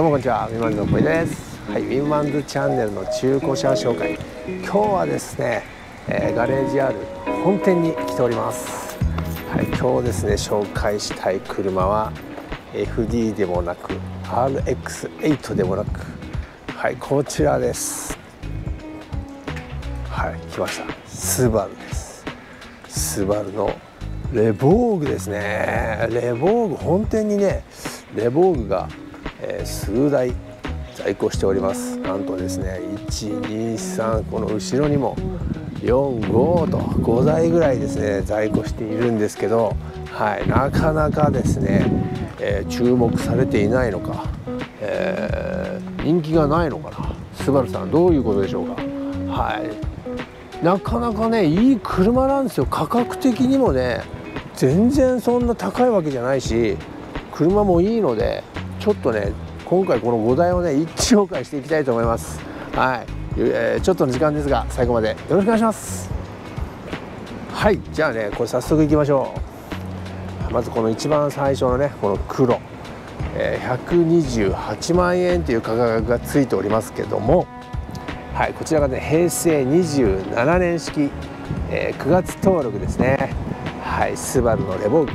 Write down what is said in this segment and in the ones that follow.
どうもこんにちは、ウィンマンズの小井です。はい、ウィンマンズチャンネルの中古車紹介。今日はですね、ガレージ R 本店に来ております。はい、今日ですね紹介したい車は FD でもなく RX8 でもなく、はい、こちらです。はい、来ました。スバルです。スバルのレボーグですね。レボーグ本店にね、レボーグが数台在庫しております。なんとですね、123、この後ろにも45と5台ぐらいですね在庫しているんですけど、はい、なかなかですね、注目されていないのか、人気がないのかな。スバルさん、どういうことでしょうか。はい、なかなかねいい車なんですよ。価格的にもね全然そんな高いわけじゃないし、車もいいので、ちょっとね今回この5台をね一気紹介していきたいと思います。はい、ちょっとの時間ですが最後までよろしくお願いします。はい、じゃあねこれ早速いきましょう。まずこの一番最初のねこの黒、128万円という価格がついておりますけども、はい、こちらがね平成27年式、9月登録ですね。はい、スバルのレボーグ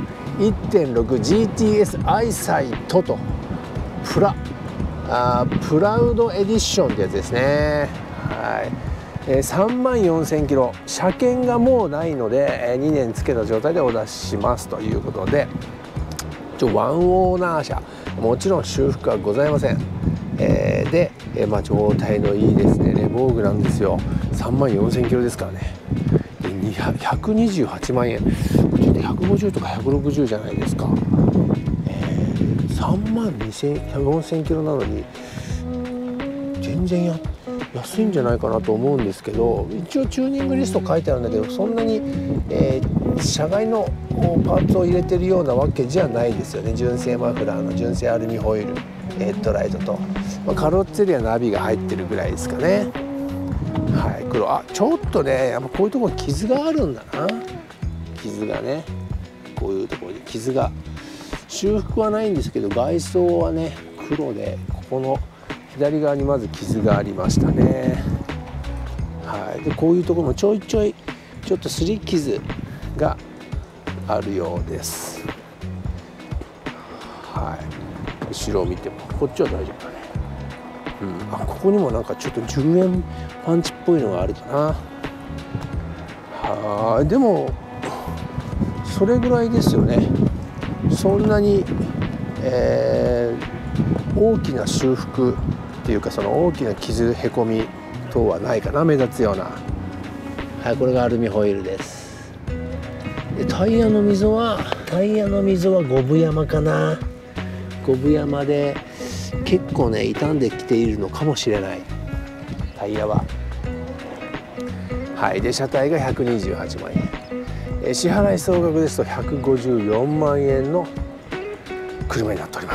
1.6GTS アイサイトとプラウドエディションってやつですね。はい、3万4000キロ、車検がもうないので2年つけた状態でお出ししますということで、ワンオーナー車、もちろん修復はございません。で、状態のいいですねレボーグなんですよ。3万4000キロですからね。128万円、こっちで150とか160じゃないですか。3万4000キロなのに全然安いんじゃないかなと思うんですけど、一応チューニングリスト書いてあるんだけど、そんなに、車外のパーツを入れてるようなわけじゃないですよね。純正マフラーの純正アルミホイール、ヘッドライトと、カロッツェリアナビが入ってるぐらいですかね。はい、黒、ちょっとねやっぱこういうところに傷があるんだな。傷がね、こういうところに傷が、修復はないんですけど外装はね黒で、ここの左側にまず傷がありましたね。はい、でこういうところもちょいちょいちょっと擦り傷があるようです。はい、後ろを見てもこっちは大丈夫だね。ここにもなんかちょっと10円パンチっぽいのがあるかな。はい、でもそれぐらいですよね。そんなに、大きな修復っていうか、その大きな傷へこみ等はないかな、目立つような。はい、これがアルミホイールです。でタイヤの溝は五分山かな。五分山で結構ね傷んできているのかもしれない、タイヤは。はい、で車体が128万円、支払い総額ですと154万円の車になっております。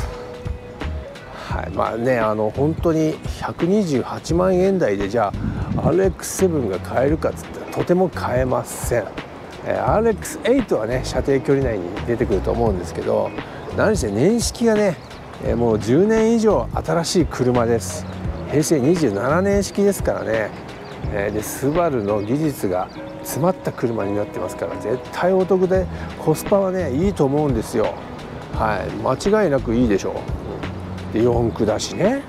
はい、本当に128万円台でじゃあ RX7 が買えるかっつったらとても買えません。RX8 はね射程距離内に出てくると思うんですけど、何せ年式がねもう10年以上新しい車です。平成27年式ですからね。でスバルの技術が詰まった車になってますから、絶対お得でコスパはねいいと思うんですよ。はい、間違いなくいいでしょう。で4駆だしね、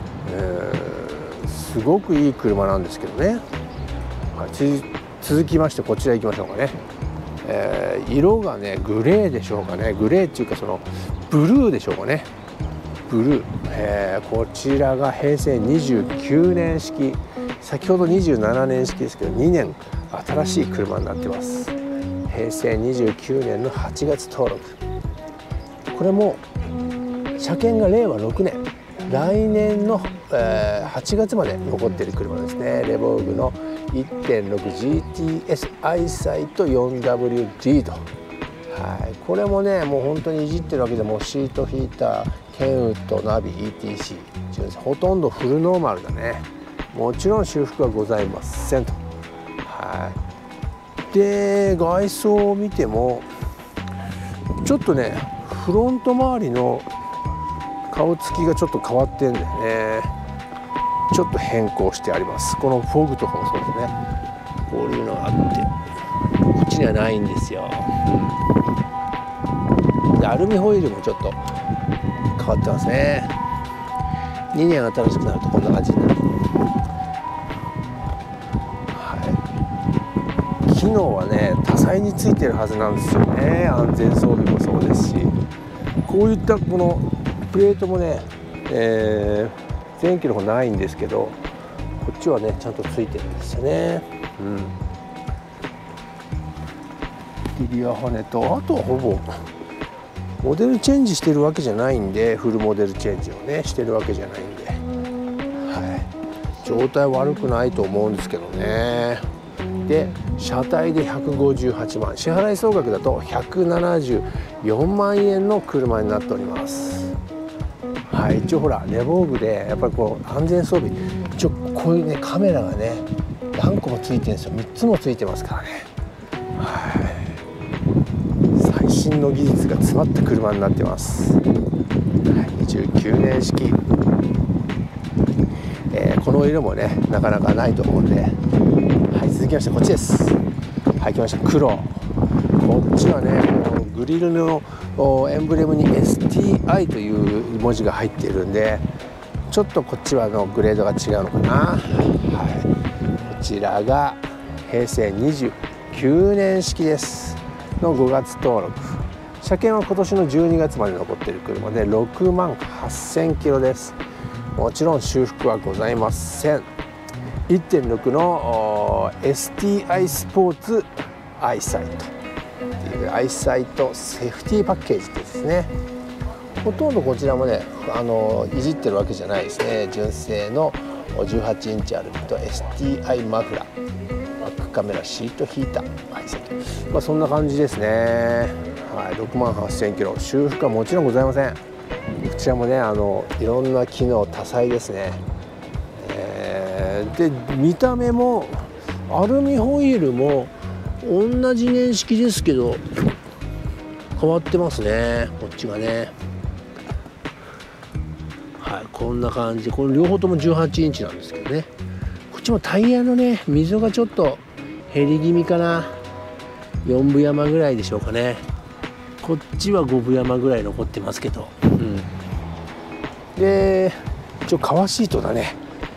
すごくいい車なんですけどね。はい、続きましてこちら行きましょうかね。色がねグレーでしょうかね。グレーっていうかそのブルーでしょうかね。ブルー、こちらが平成29年式、先ほど27年式ですけど2年新しい車になってます。平成29年の8月登録。これも車検が令和6年、来年の、8月まで残っている車ですね。レボーグの 1.6GTS アイサイト 4WD と。はい、これもねもう本当にいじってるわけでも、シートヒーター、ケンウッド、ナビ ETC ほとんどフルノーマルだね。もちろん修復はございませんと。はい、で外装を見てもちょっとねフロント周りの顔つきがちょっと変わってんだよね。ちょっと変更してあります。このフォグとかもそうですね。こういうのがあってこっちにはないんですよ。でアルミホイルもちょっと変わってますね。2年新しくなるとこんな感じになる。機能はね多彩についてるはずなんですよね。安全装備もそうですし、こういったこのプレートもね、前期の方ないんですけど、こっちはねちゃんとついてるんですよね。リリア羽と、あとはほぼモデルチェンジしてるわけじゃないんで、フルモデルチェンジをねしてるわけじゃないんで、状態悪くないと思うんですけどね。で車体で158万、支払い総額だと174万円の車になっております。一応ほらレボーグでやっぱりこう安全装備、一応こういうねカメラがね何個もついてるんですよ。3つもついてますからね。最新の技術が詰まった車になってます。29年式、この色もねなかなかないと思うんで、続きましてこっちです。来ました黒。こっちはねグリルのエンブレムに STI という文字が入っているんで、ちょっとこっちはグレードが違うのかな。こちらが平成29年式ですの5月登録。車検は今年の12月まで残っている車で6万8000キロです。もちろん修復はございません。1.6 の STI スポーツアイサイトっていうアイサイトセーフティーパッケージですね。ほとんどこちらもねいじってるわけじゃないですね。純正の18インチアルミと STI マフラー、バックカメラ、シートヒーター、アイサイト、そんな感じですね。6万8000キロ、修復はもちろんございません。こちらもねいろんな機能多彩ですね。で見た目もアルミホイールも同じ年式ですけど変わってますね、こっちがね。こんな感じ。これ両方とも18インチなんですけどね。こっちもタイヤのね溝がちょっと減り気味かな。4分山ぐらいでしょうかね。こっちは5分山ぐらい残ってますけど、で一応カワーシートだね。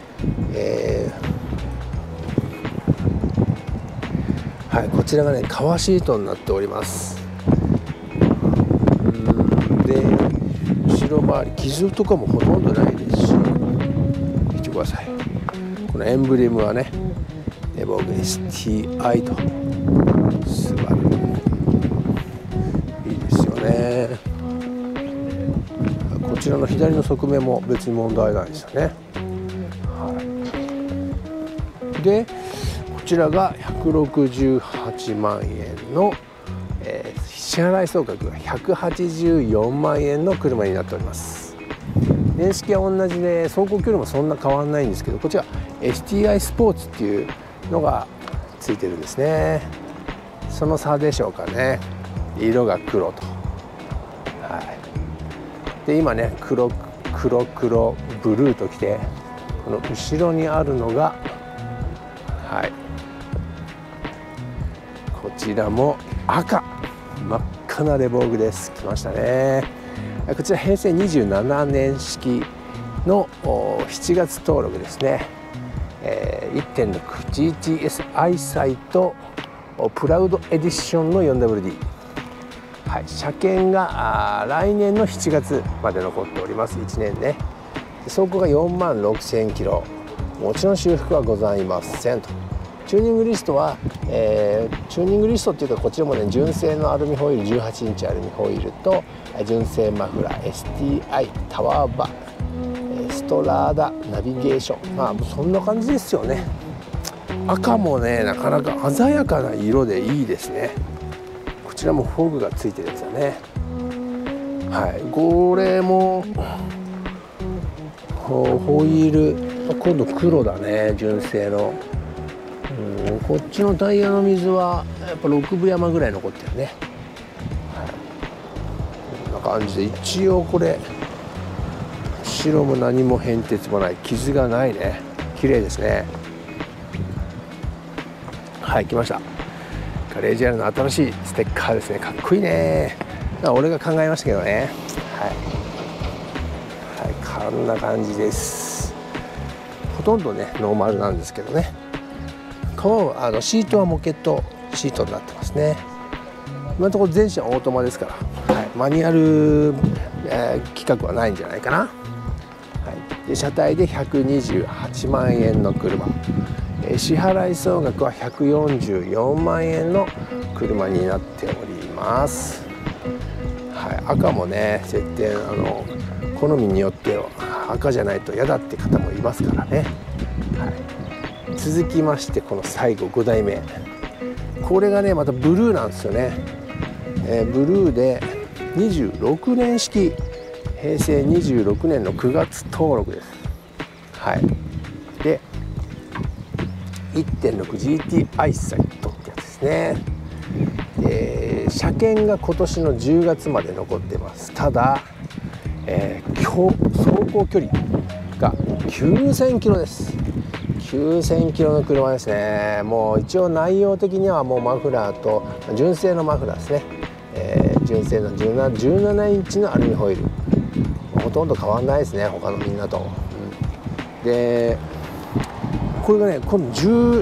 こちらがねカワーシートになっております。で後ろ回り傷とかもほとんどないですし、見てください。このエンブレムはねレボーグ STI とスバルいいですよね。こちらの左の側面も別に問題ないですよね。でこちらが168万円の、支払い総額が184万円の車になっております。年式は同じで走行距離もそんな変わらないんですけど、こちら STI スポーツっていうのがついてるんですね。その差でしょうかね。色が黒と、で今ね黒ブルーときて、この後ろにあるのがこちらも赤、真っ赤なレボーグです。来ましたね。こちら平成27年式の7月登録ですね。1.6 GTS アイサイトプラウドエディションの 4WD、車検が来年の7月まで残っております。1年ね。走行が4万6000キロ、もちろん修復はございませんと。チューニングリストは、チューニングリストっていうか、こちらもね純正のアルミホイール18インチアルミホイールと純正マフラー STI タワーバーストラーダナビゲーション、そんな感じですよね。赤もねなかなか鮮やかな色でいいですね。こちらもフォグがついてるやつだね。これもホイール今度黒だね、純正の。こっちのタイヤの水はやっぱ6分山ぐらい残ってるね。こんな感じで一応これ後ろも何も変哲もない、傷がないね。綺麗ですね。はい、来ました。ガレージ R の新しいステッカーですね。かっこいいね。俺が考えましたけどね。はい、はい、こんな感じです。ほとんどねノーマルなんですけどね。シートはモケットシートになってますね。今のところ全車オートマですから、はい、マニュアル、規格はないんじゃないかな。はい、で車体で128万円の車、支払い総額は144万円の車になっております。はい、赤もね設定好みによって赤じゃないと嫌だって方もいますからね。はい、続きましてこの最後5代目、これがねまたブルーなんですよね。ブルーで26年式、平成26年の9月登録です。はい、で 1.6GT アイサイトってやつですね。車検が今年の10月まで残ってます。ただ、走行距離が9000キロです。9000キロの車ですね。もう一応内容的にはもうマフラーと純正のマフラーですね。純正の17インチのアルミホイール、ほとんど変わんないですね他のみんなと。でこれがね今度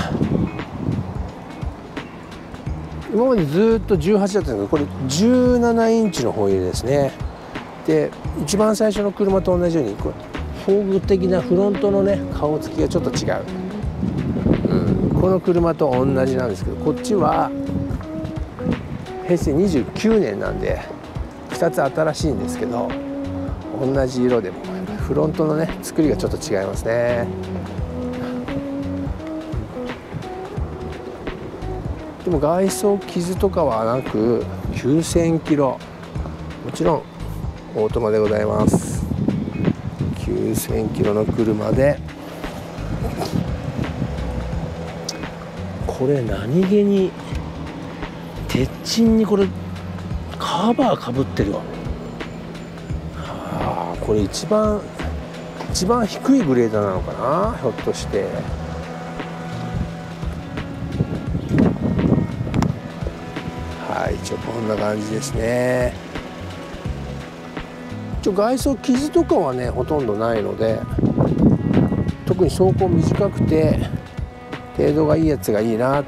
今までずっと18だったんですけど、これ17インチのホイールですね。で一番最初の車と同じようにこれフォーグ的なフロントのね顔つきがちょっと違う、この車と同じなんですけど、こっちは平成29年なんで2つ新しいんですけど、同じ色でもフロントのね作りがちょっと違いますね。でも外装傷とかはなく9000キロ、もちろんオートマでございます。9000キロの車で、これ何気に鉄鎮にこれカバーかぶってるわ。これ一番低いグレードなのかな、ひょっとして。はい、一応こんな感じですね。一応外装傷とかはねほとんどないので、特に走行短くて程度がいいやつがいいなって、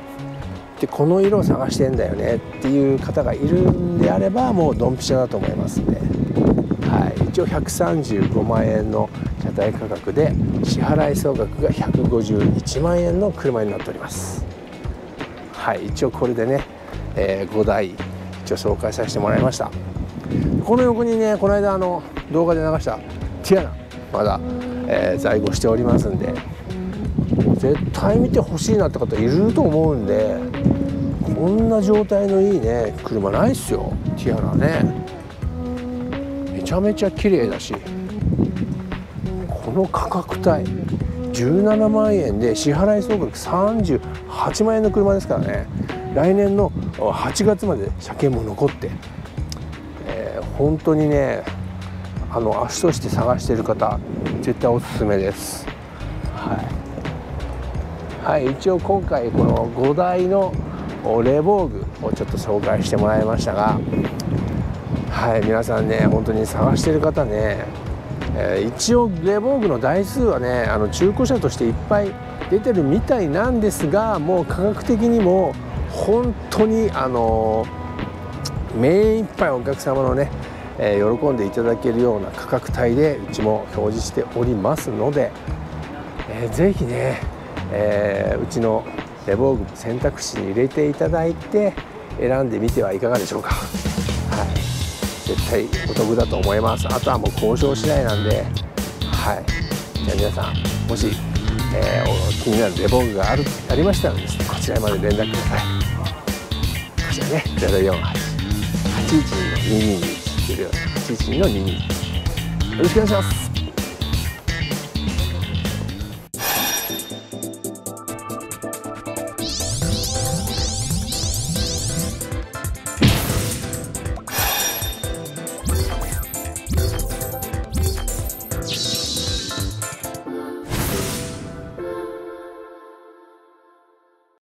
この色を探してんだよねっていう方がいるんであればもうドンピシャだと思いますんで、はい、一応135万円の車体価格で支払い総額が151万円の車になっております。はい、一応これでね、5台一応紹介させてもらいました。この横にねこの間動画で流したティアナまだ、在庫しておりますんで、絶対見てほしいなって方いると思うんで、こんな状態のいいね車ないっすよ。ティアナねめちゃめちゃ綺麗だし、この価格帯17万円で支払い総額38万円の車ですからね。来年の8月まで車検も残って、本当にね足として探している方絶対おすすめです。はい、一応今回この5台のレボーグをちょっと紹介してもらいましたが、はい、皆さんね本当に探している方ね、一応レボーグの台数はね中古車としていっぱい出てるみたいなんですが、もう価格的にも本当に目いっぱいお客様のね、喜んでいただけるような価格帯でうちも表示しておりますので、ぜひね、うちのレボーグ選択肢に入れていただいて選んでみてはいかがでしょうか。はい、絶対お得だと思います。あとはもう交渉次第なんで、はい、じゃあ皆さんもし、気になるレボーグがありましたらですね、こちらまで連絡ください。こちらね048-812-2221 812-22よろしくお願いします。